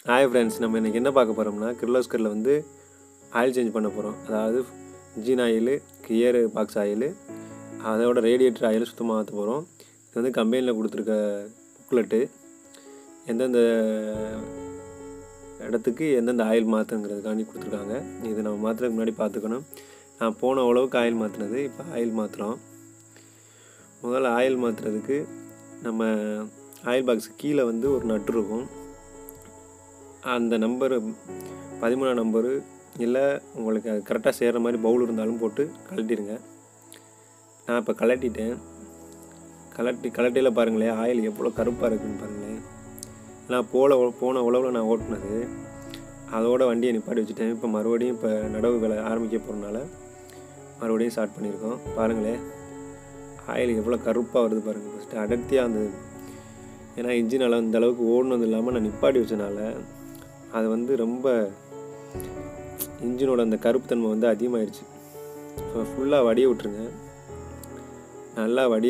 Hi friends, நம்ம இன்றைக்கி என்ன பார்க்க போகிறோம்னா கிர்லோஸ்கரில் வந்து ஆயில் சேஞ்ச் பண்ண போகிறோம். அதாவது engine oil, gearbox oil, அதோட ரேடியேட்டர் ஆயில் சுத்தமாக மாற்ற போகிறோம். இது வந்து கம்பெனியில் கொடுத்துருக்க புக்லெட்டு, எந்தெந்த இடத்துக்கு எந்தெந்த ஆயில் மாற்றுங்கிறதுக்காண்டி கொடுத்துருக்காங்க. இது நம்ம மாற்றுறதுக்கு முன்னாடி பார்த்துக்கணும். நான் போன அளவுக்கு ஆயில் மாற்றினது, இப்போ ஆயில் மாற்றுறோம். முதல்ல ஆயில் மாற்றுறதுக்கு நம்ம ஆயில் பாக்ஸுக்கு கீழே வந்து ஒரு நட்டு இருக்கும். அந்த நம்பரு 13ஆம் நம்பரு இல்லை, உங்களுக்கு அது கரெக்டாக சேர்கிற மாதிரி பவுல் இருந்தாலும் போட்டு கழட்டிடுங்க. நான் இப்போ கழட்டிட்டேன். கலட்டியில் பாருங்களேன், ஆயில் எவ்வளோ கருப்பாக இருக்குதுன்னு பாருங்களேன். நான் போன உழவில் நான் ஓட்டினது, அதோட வண்டியை நிப்பாட்டி வச்சுட்டேன். இப்போ மறுபடியும் நடவுகளை ஆரம்பிக்க போகிறனால மறுபடியும் ஸ்டார்ட் பண்ணியிருக்கோம். பாருங்களேன், ஆயில் எவ்வளோ கருப்பாக வருது பாருங்கள். ஃபஸ்ட்டு அடர்த்தியாக அந்த, ஏன்னா இன்ஜினால் அந்த அளவுக்கு ஓடினது இல்லாமல் நான் நிப்பாட்டி வச்சனால அது வந்து ரொம்ப இன்ஜினோட அந்த கருப்புத்தன்மை வந்து அதிகமாகிடுச்சு. ஸோ ஃபுல்லாக வடிய விட்டுருங்க. நல்லா வடிய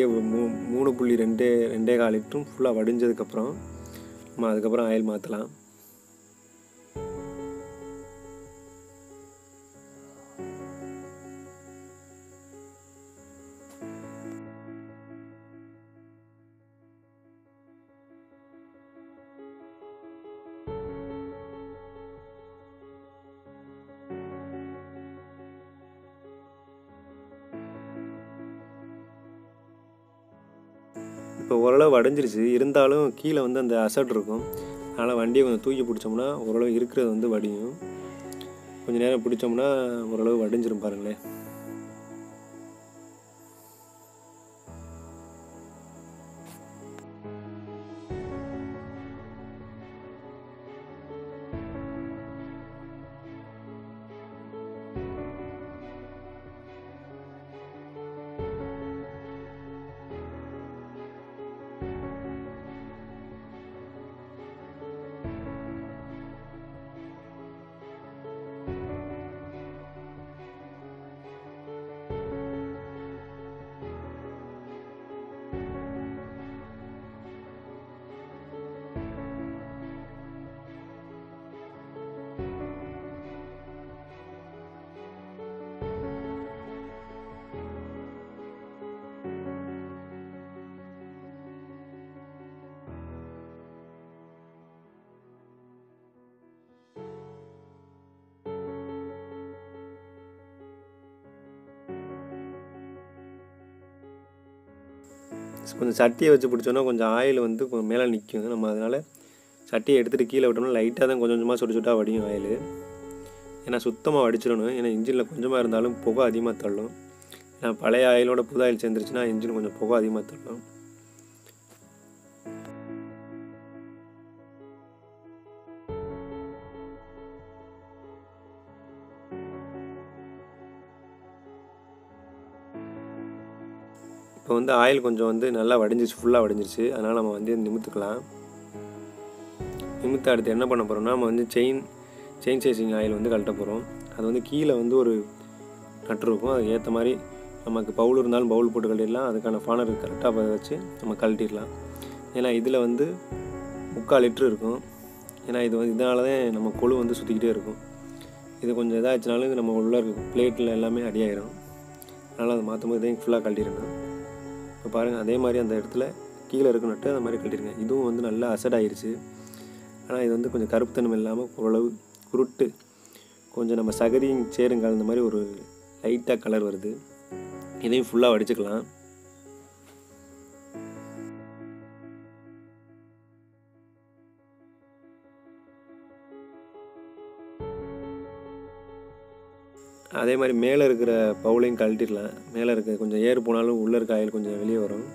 3.2 லிட்டரும் ஃபுல்லாக வடிஞ்சதுக்கப்புறம் நம்ம அதுக்கப்புறம் ஆயில் மாற்றலாம். இப்போ ஓரளவு வடைஞ்சிருச்சு, இருந்தாலும் கீழே வந்து அந்த அசட் இருக்கும். அதனால் வண்டியை கொஞ்சம் தூக்கி பிடிச்சோம்னா ஓரளவு இருக்கிறது வந்து வடியும். கொஞ்சம் நேரம் பிடிச்சோம்னா ஓரளவு வடிஞ்சிரும் பாருங்களேன். கொஞ்சம் சட்டியை வச்சு பிடிச்சோன்னா கொஞ்சம் ஆயில் வந்து கொஞ்சம் மேலே நிற்கும். நம்ம அதனால் சட்டியை எடுத்துகிட்டு கீழே விட்டோம்னா லைட்டாக தான் கொஞ்சம் கொஞ்சமாக சுட்டு வடியும் ஆயில். ஏன்னா சுத்தமாக வடிச்சிடணும். ஏன்னா இன்ஜினில் கொஞ்சமாக இருந்தாலும் புகை அதிகமாக தள்ளும். ஏன்னா பழைய ஆயிலோட புது ஆயில் சேர்ந்துருச்சுன்னா இன்ஜின் கொஞ்சம் புகை அதிகமாக தள்ளும். இப்போ வந்து ஆயில் கொஞ்சம் வந்து நல்லா வடிஞ்சிருச்சு, ஃபுல்லாக வடிஞ்சிருச்சு. அதனால் நம்ம வந்து நிமித்துக்கலாம். நிமித்த அடுத்து என்ன பண்ண போகிறோம்னா, நம்ம வந்து செயின் சைசிங் ஆயில் வந்து கழட்ட போகிறோம். அது வந்து கீழே வந்து ஒரு நட்டு இருக்கும். அதுக்கு ஏற்ற மாதிரி நமக்கு பவுல் இருந்தாலும் பவுல் போட்டு கழட்டிடலாம். அதுக்கான ஃபானர் கரெக்டாக வச்சு நம்ம கழட்டிடலாம். ஏன்னா இதில் வந்து 3/4 லிட்டரு இருக்கும். ஏன்னா இது வந்து இதனால தான் நம்ம கொழு வந்து சுற்றிக்கிட்டே இருக்கும். இது கொஞ்சம் இதாகிடுச்சினாலும் நம்ம உள்ள இருக்க பிளேட்டில் எல்லாமே அடியாயிடும். அதனால் அதை மாற்றும் போது இதையும் ஃபுல்லாக கழட்டிடணும். இப்போ பாருங்கள், அதே மாதிரி அந்த இடத்துல கீழே இருக்க நட்டு அந்த மாதிரி கழட்டிடுங்க. இதுவும் வந்து நல்லா அசட் ஆகிடுச்சு. ஆனால் இது வந்து கொஞ்சம் கருப்புத்தன்மை இல்லாமல் ஓரளவு குருட்டு, கொஞ்சம் நம்ம சகதியும் சேருங்க அந்த மாதிரி ஒரு லைட்டாக கலர் வருது. இதையும் ஃபுல்லாக வடிச்சுக்கலாம். அதே மாதிரி மேலே இருக்கிற பவுலையும் கழட்டிடலாம். மேலே இருக்க கொஞ்சம் ஏறு போனாலும் உள்ளே இருக்க ஆயில் கொஞ்சம் வெளியே வரும்.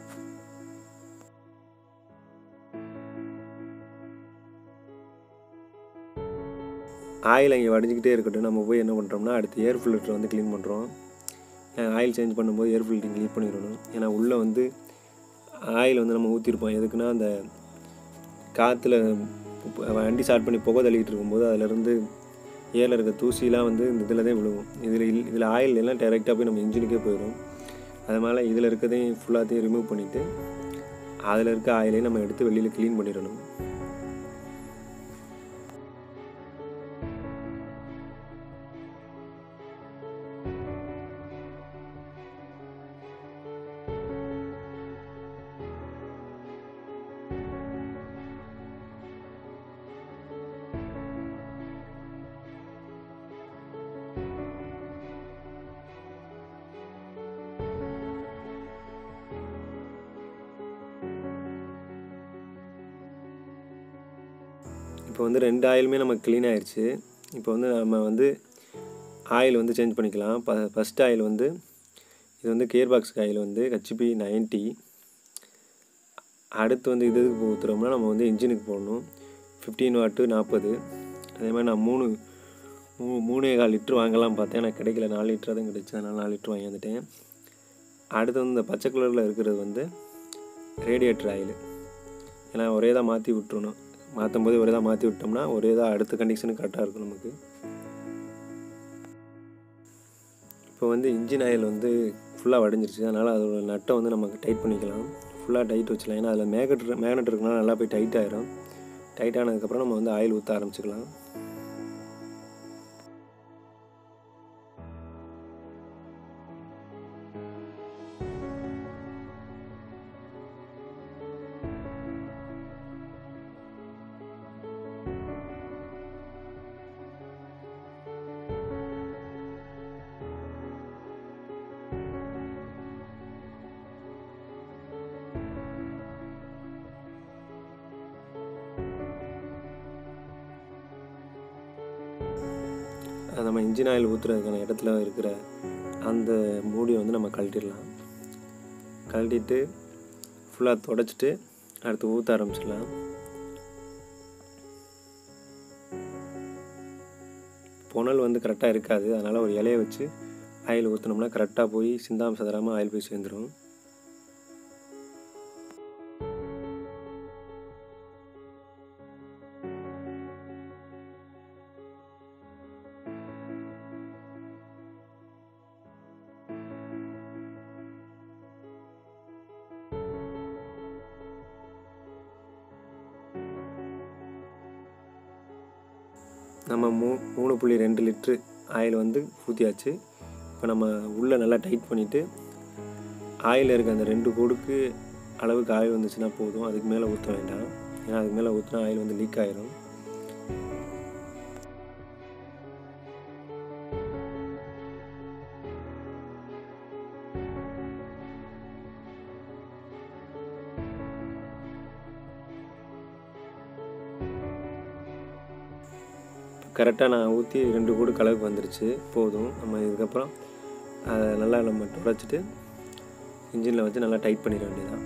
ஆயில் அங்கே வடிஞ்சிக்கிட்டே இருக்கட்டும். நம்ம போய் என்ன பண்ணுறோம்னா, அடுத்து ஏர் ஃபில்டரை வந்து க்ளீன் பண்ணுறோம். ஆயில் சேஞ்ச் பண்ணும்போது ஏர் ஃபில்டரிங் க்ளீன் பண்ணிடணும். ஏன்னா உள்ளே வந்து ஆயில் வந்து நம்ம ஊற்றிருப்போம். எதுக்குன்னா, அந்த காற்றுல வண்டி ஸ்டார்ட் பண்ணி புகை தள்ளிக்கிட்டு இருக்கும்போது அதிலேருந்து ஏரில் இருக்க தூசிலாம் வந்து இந்த இதில் தான் விழுவும். இதில் ஆயில் எல்லாம் டைரெக்டாக போய் நம்ம இன்ஜினுக்கே போயிடும். அதனால் இதில் இருக்கிறதையும் ஃபுல்லாத்தையும் ரிமூவ் பண்ணிவிட்டு அதில் இருக்க ஆயிலையும் நம்ம எடுத்து வெளியில் க்ளீன் பண்ணிடணும். இப்போ வந்து 2 ஆயிலுமே நமக்கு க்ளீன் ஆயிடுச்சு. இப்போ வந்து நம்ம வந்து ஆயில் வந்து சேஞ்ச் பண்ணிக்கலாம். ஃபஸ்ட் ஆயில் வந்து இது வந்து கியர் பாக்ஸுக்கு ஆயில் வந்து ஹெச்பி 90. அடுத்து வந்து இதுக்கு ஊற்றுறோம்னா நம்ம வந்து இன்ஜினுக்கு போடணும் 15 வாட்டு 40. அதே மாதிரி நான் 3.25 லிட்ரு வாங்கலாம் பார்த்தேன். எனக்கு கிடைக்கல, 4 லிட்டராக தான் கிடைச்சி. அதனால் 4 லிட்ரு வாங்கி வந்துட்டேன். அடுத்து வந்து இந்த பச்சை கலரில் இருக்கிறது வந்து ரேடியேட்டர் ஆயில். ஏன்னா ஒரே தான் மாற்றி விட்டுறணும். மாற்றும் போது ஒரே தான் மாற்றி விட்டோம்னா ஒரே தான் அடுத்த கண்டிஷனுக்கு கரெக்டாக இருக்கும் நமக்கு. இப்போ வந்து இன்ஜின் ஆயில் வந்து ஃபுல்லாக வடிஞ்சிருச்சு. அதனால் அதோட நட்டை வந்து நமக்கு டைட் பண்ணிக்கலாம். ஃபுல்லாக டைட் வச்சுக்கலாம். ஏன்னா அதில் மேக்னெட் இருக்குனால நல்லா போய் டைட் ஆகிடும். டைட் ஆனதுக்கப்புறம் நம்ம வந்து ஆயில் ஊற்ற ஆரம்பிச்சிக்கலாம். நம்ம இன்ஜின் ஆயில் ஊற்றுறதுக்கான இடத்துல இருக்கிற அந்த மூடியை வந்து நம்ம கழட்டிடலாம். கழட்டிட்டு ஃபுல்லாக தொடச்சிட்டு அடுத்து ஊற்ற ஆரம்பிச்சிடலாம். புனல் வந்து கரெக்டாக இருக்காது. அதனால் ஒரு இலையை வச்சு ஆயில் ஊற்றினோம்னா கரெக்டாக போய் சிந்தாமல் சதறாமல் ஆயில் போய் சேர்ந்துடும். நம்ம 3.2 லிட்ரு ஆயில் வந்து ஊற்றியாச்சு. இப்போ நம்ம உள்ளே நல்லா டைட் பண்ணிவிட்டு ஆயில் இருக்க அந்த 2 கோடுக்கு அளவுக்கு ஆயில் வந்துச்சுன்னா போதும். அதுக்கு மேலே ஊற்ற வேண்டாம். ஏன்னா அதுக்கு மேலே ஊற்றினா ஆயில் வந்து லீக் ஆகிரும். கரெக்டாக நான் ஊற்றி 2 கோடு கலவுக்கு வந்துருச்சு. போதும். நம்ம இதுக்கப்புறம் அதை நல்லா நம்ம துடைச்சிட்டு இன்ஜினில் வச்சு நல்லா டைட் பண்ணிட வேண்டியதான்.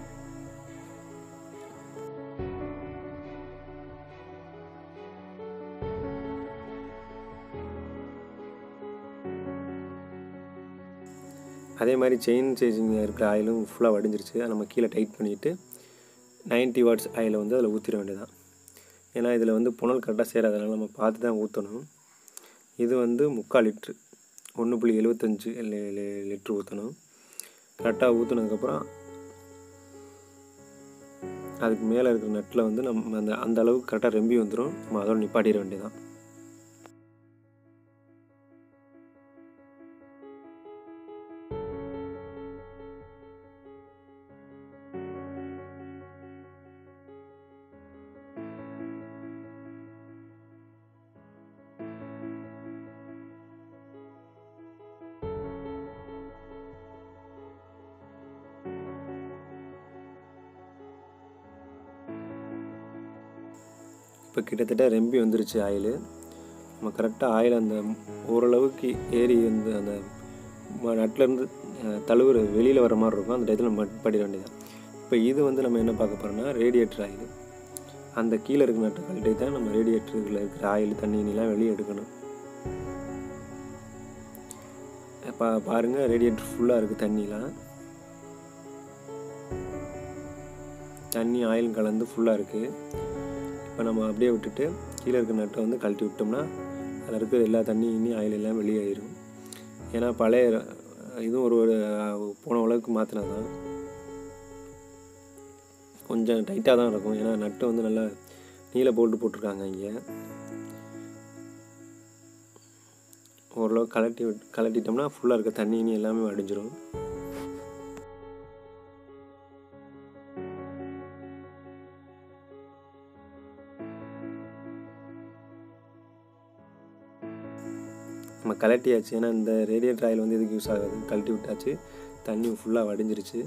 அதே மாதிரி செயின் சேஞ்சிங் இருக்கிற ஆயிலும் ஃபுல்லாக வடிஞ்சிருச்சு. நம்ம கீழே டைட் பண்ணிவிட்டு 90 வாட்ஸ் ஆயிலை வந்து அதில் ஊற்றிட வேண்டியதான். ஏன்னா இதில் வந்து புனல் கரெக்டாக சேராதனால நம்ம பார்த்து தான் ஊற்றணும். இது வந்து 3/4 லிட்ரு 1.75 லிட்ரு ஊற்றணும். கரெக்டாக ஊற்றினதுக்கப்புறம் அதுக்கு மேலே இருக்கிற நட்டில் வந்து நம்ம அந்த அளவுக்கு கரெக்டாக ரெம்பி வந்துடும். நம்ம அதோட நிப்பாட்டிட வேண்டியதான். இப்போ கிட்டத்தட்ட ரெம்பி வந்துருச்சு ஆயில். நம்ம கரெக்டாக ஆயில் அந்த ஓரளவுக்கு ஏறி வந்து அந்த நட்டிலேருந்து தழுவுற வெளியில் வர மாதிரி இருக்கும். அந்த டயத்தில் நம்ம படிட வேண்டியதான். இப்போ இது வந்து நம்ம என்ன பார்க்க போகிறோம்னா ரேடியேட்டர் ஆயில். அந்த கீழே இருக்கிற நட்டை கழட்டி தான் நம்ம ரேடியேட்டரில் இருக்கிற ஆயில் தண்ணிலாம் வெளியே எடுக்கணும். இப்போ பாருங்கள், ரேடியேட்டர் ஃபுல்லாக இருக்குது. தண்ணி ஆயிலும் கலந்து ஃபுல்லாக இருக்குது. இப்போ நம்ம அப்படியே விட்டுட்டு கீழே இருக்கிற நட்டை வந்து கழட்டி விட்டோம்னா அதில் இருக்கிற எல்லா தண்ணியும் ஆயில் எல்லாம் வெளியாயிடும். ஏன்னா பழைய இதுவும் ஒரு போன உலகுக்கு மாற்றினது தான். கொஞ்சம் டைட்டாக தான் இருக்கும். ஏன்னா நட்டு வந்து நல்லா நீல போல்ட்டு போட்டிருக்காங்க. இங்கே ஓரளவு கலட்டிட்டோம்னா ஃபுல்லாக இருக்க தண்ணி எல்லாமே வடிஞ்சிடும். நம்ம கலட்டியாச்சு. ஏன்னா இந்த ரேடியேட்டர் ஆயில் வந்து எதுக்கு யூஸ் ஆகாது. கழட்டி விட்டாச்சு. தண்ணி ஃபுல்லாக வடிஞ்சிருச்சு.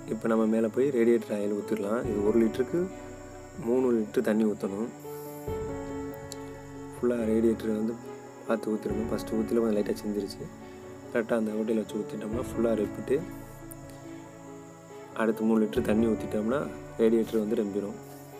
இப்போ நம்ம மேலே போய் ரேடியேட்டர் ஆயில் ஊற்றிடலாம். இது 1 லிட்டருக்கு 3 லிட்டர் தண்ணி ஊற்றணும். ஃபுல்லாக ரேடியேட்டர் வந்து பார்த்து ஊற்றிடணும். ஃபஸ்ட்டு ஊற்றில கொஞ்சம் லைட்டாக சிந்திருச்சு. கரெக்டாக அந்த ஓட்டையில் வச்சு ஊற்றிட்டோம்னா ஃபுல்லாக ரெப்பிட்டு அடுத்து 3 லிட்டர் தண்ணி ஊற்றிட்டோம்னா ரேடியேட்டர் வந்து ரெம்பிடும்.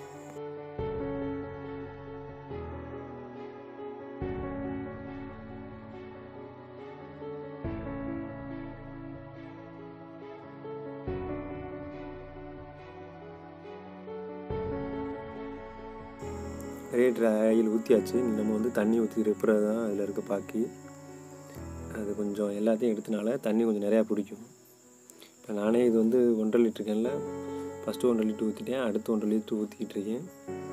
ரேடியேட்டர் ஆயில் ஊற்றியாச்சு. நம்ம வந்து தண்ணி ஊற்றி ரெப்புறது தான் அதில் இருக்க பாக்கி. அது கொஞ்சம் எல்லாத்தையும் எடுத்தனால தண்ணி கொஞ்சம் நிறையா பிடிக்கும். இப்போ நானே இது வந்து 1.5 லிட்டர் கேனில் ஃபஸ்ட்டு 1.5 லிட்டர் ஊற்றிட்டேன். அடுத்து 1.5 லிட்டர் ஊற்றிக்கிட்டு இருக்கேன்.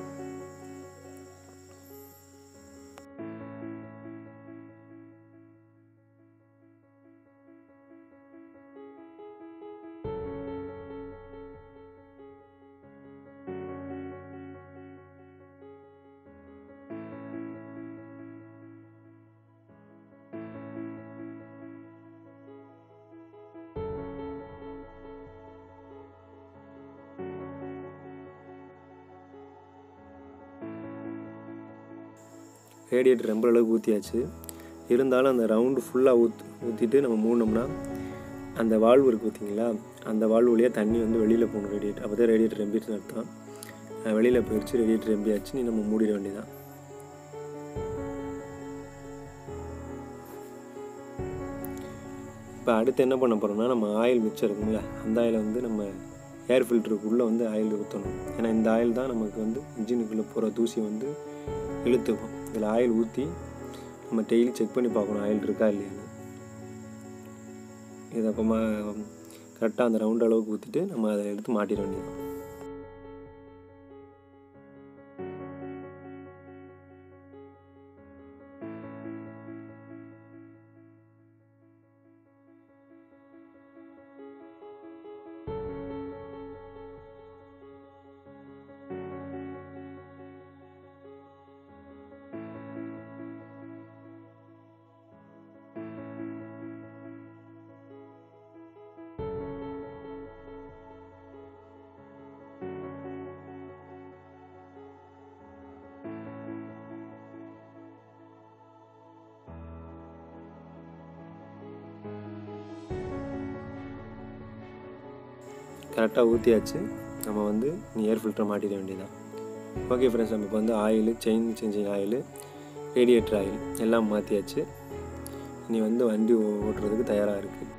ரேடியேட்டர் ரொம்ப அளவுக்கு ஊற்றியாச்சு. இருந்தாலும் அந்த ரவுண்டு ஃபுல்லாக ஊற்றிட்டு நம்ம மூடினோம்னா அந்த வால்வு இருக்குது பார்த்தீங்களா, அந்த வால்வு வழியாக தண்ணி வந்து வெளியில் போகணும் ரேடியேட்டர். அப்போ தான் ரேடியேட்டர் ரெம்பிட்டுன்னு அர்த்தம். வெளியில் போயிடுச்சு, ரேடியேட்டர் ரெம்பியாச்சு. நீ நம்ம மூடிட வேண்டியதான். இப்போ அடுத்து என்ன பண்ண போகிறோம்னா, நம்ம ஆயில் மிச்சம் இருக்குங்களா, அந்த ஆயிலை வந்து நம்ம ஏர் ஃபில்டருக்குள்ளே வந்து ஆயில் ஊற்றணும். ஏன்னா இந்த ஆயில் தான் நமக்கு வந்து இன்ஜினுக்குள்ளே போகிற தூசி வந்து இழுத்துக்கும். இதில் ஆயில் ஊற்றி நம்ம டெய்லி செக் பண்ணி பார்க்கணும் ஆயில் இருக்கா இல்லையான்னு. இதை அப்போ கரெக்டாக அந்த ரவுண்ட் அளவுக்கு ஊற்றிட்டு நம்ம அதை எடுத்து மாட்டிட வேண்டியது. கரெக்டாக ஊற்றியாச்சு. நம்ம வந்து ஏர் ஃபில்டர் மாட்டிட வேண்டியதான். ஓகே ஃப்ரெண்ட்ஸ், நம்ம இப்போ வந்து oil, chain changing oil, radiator oil எல்லாம் மாற்றியாச்சு. இனி வந்து வண்டி ஓட்டுறதுக்கு தயாராக இருக்குது.